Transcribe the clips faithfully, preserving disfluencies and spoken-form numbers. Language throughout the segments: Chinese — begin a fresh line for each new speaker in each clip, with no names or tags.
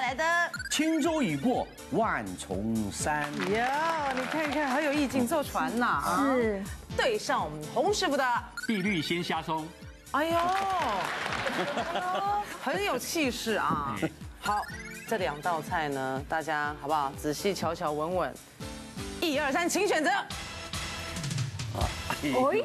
来的
轻舟已过万重山。
呀，你看看，很有意境，坐船呐。是。对上我们洪师傅的
碧绿鲜虾松。
哎呦，很有气势啊！好，这两道菜呢，大家好不好？仔细瞧瞧，闻闻。一二三，请选择。
哎。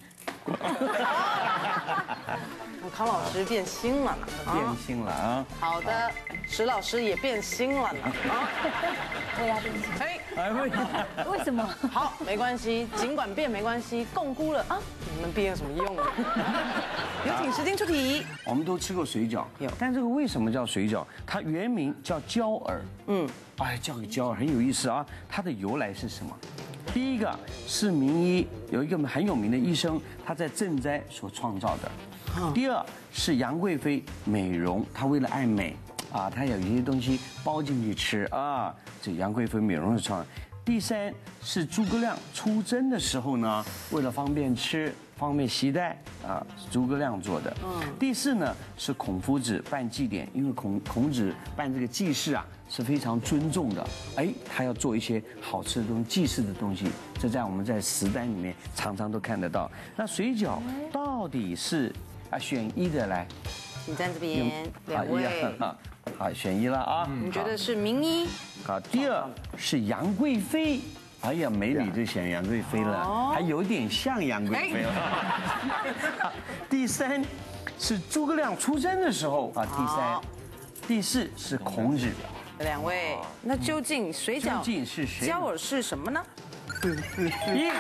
康老师变心了呢，
变心了啊！
好的，石老师也变心了呢啊！
我要变心。
哎，
哎为
为什么？
好，没关系，尽管变没关系，共估了啊！你们变有什么用呢？有请时间出题。
我们都吃过水饺，有，但这个为什么叫水饺？它原名叫焦耳。嗯，哎，叫个焦耳很有意思啊。它的由来是什么？第一个是名医，有一个很有名的医生，他在赈灾所创造的。第二是杨贵妃美容，她为了爱美啊，她有一些东西包进去吃啊，这杨贵妃美容的创。第三是诸葛亮出征的时候呢，为了方便吃、方便携带啊，诸葛亮做的。嗯。第四呢是孔夫子办祭典，因为孔孔子办这个祭祀啊是非常尊重的，哎，他要做一些好吃的东西、祭祀的东西，这在我们在食单里面常常都看得到。那水饺到底是啊选一的来，
请站这边，两位。
好，选一了啊！
你觉得是名医？
好，第二是杨贵妃。哎呀，美女就选杨贵妃了，还有点像杨贵妃了。第三是诸葛亮出征的时候啊，第三，第四是孔子。
两位，那究竟水饺
究竟是谁？
焦耳是什么呢？
一。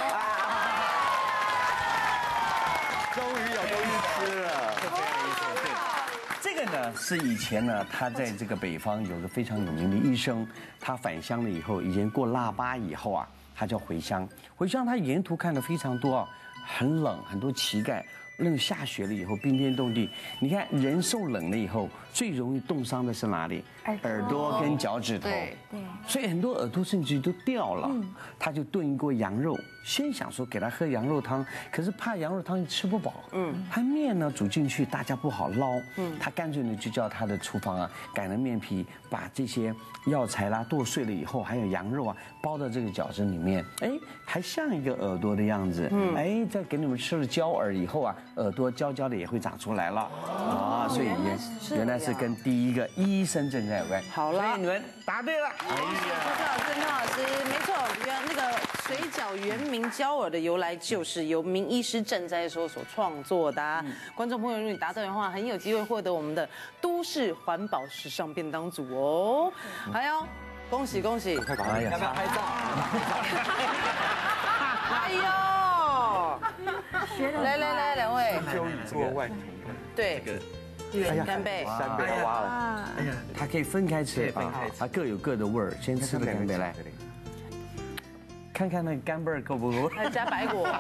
终于有东西吃了。
这个呢是以前呢，他在这个北方有个非常有名的医生，他返乡了以后，以前过腊八以后啊，他就回乡。回乡他沿途看的非常多啊，很冷，很多乞丐。那个下雪了以后，冰天冻地，你看人受冷了以后，最容易冻伤的是哪里？耳朵跟脚趾头。对，所以很多耳朵甚至都掉了。他就炖一锅羊肉，先想说给他喝羊肉汤，可是怕羊肉汤吃不饱。嗯，他面呢煮进去，大家不好捞。嗯，他干脆呢就叫他的厨房啊擀了面皮，把这些药材啦剁碎了以后，还有羊肉啊包到这个饺子里面，哎，还像一个耳朵的样子。嗯，哎，再给你们吃了焦耳以后啊。耳朵焦焦的也会长出来了啊，所以原原来是跟第一个医生赈灾有关。
好了，
所以你们答对了。
哎呀，柯老师，柯老师，没错，原那个水饺原名焦耳的由来就是由名医师赈灾的时候所创作的。嗯、观众朋友，如果你答对的话，很有机会获得我们的都市环保时尚便当组哦。嗯、还有，恭喜恭喜！
快把它要不要拍照？
哎呦！来来来，两位。
就做外头
对，干贝，
干贝要挖了。
哎呀，它可以分开吃啊，它各有各的味儿。先吃个干贝来，看看那个干贝够不够？
还加白果。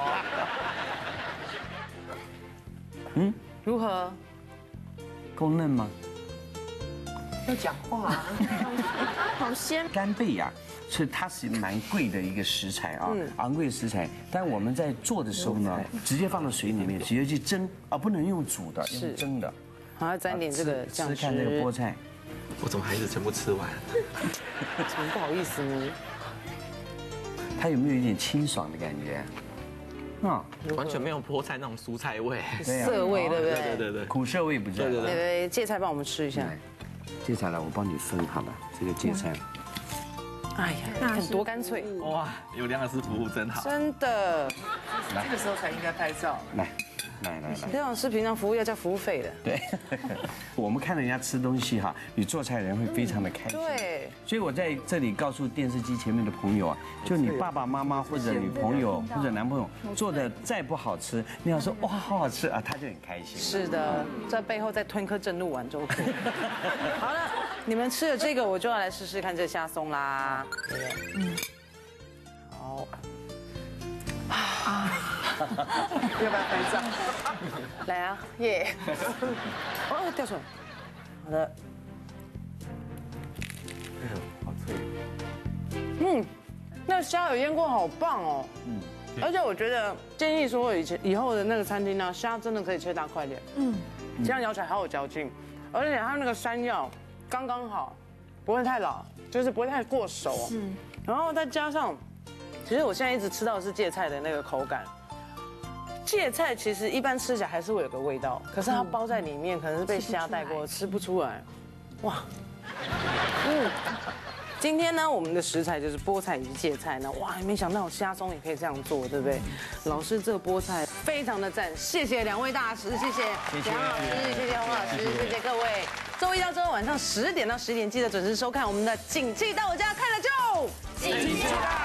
嗯，如何？
够嫩吗？
要讲话。好鲜。
干贝呀。所以它是蛮贵的一个食材啊，昂贵的食材。但我们在做的时候呢，直接放到水里面，直接去蒸，而不能用煮的，用蒸的。
还要沾点这个酱汁。
吃看这个菠菜，
我怎么还是全部吃完？
怎么不好意思呢？
它有没有一点清爽的感觉？
啊，完全没有菠菜那种蔬菜味，
涩味，对不对？
对对对，
苦涩味不在。
对对对，芥菜帮我们吃一下。
芥菜来，我帮你分好了，这个芥菜。
哎呀，看多干脆！
哇，有梁老师服务真好，
真的。
这个时候才应该拍照。
来，来来来，
梁老师平常服务要交服务费的。
对，我们看人家吃东西哈，你做菜的人会非常的开心。
对，
所以我在这里告诉电视机前面的朋友啊，就你爸爸妈妈或者女朋友或者男朋友做的再不好吃，你要说哇好好吃啊，他就很开心。
是的，在背后再吞颗正露丸就 OK。好了，你们吃了这个，我就要来试试看这虾松啦。嗯，好。啊。
要不要拍照？
来啊，耶！哦，掉出来。好的。
哎呦，好脆。
嗯，那虾有腌过，好棒哦。嗯。而且我觉得建议说以前以后的那个餐厅呢，虾真的可以切大块点。嗯。这样咬起来好有嚼劲，而且它那个山药刚刚好， 不会太老，就是不会太过熟。嗯，然后再加上，其实我现在一直吃到的是芥菜的那个口感。芥菜其实一般吃起来还是会有个味道，可是它包在里面，可能是被虾带过，吃不出来。哇，嗯。今天呢，我们的食材就是菠菜以及芥菜呢，哇，没想到虾松也可以这样做，对不对？老师，这个菠菜非常的赞，谢谢两位大师，谢谢梁老师，谢谢洪老师，谢谢各位。周一到周二晚上十点到十点，记得准时收看我们的《景气到我家》，看了就景气到。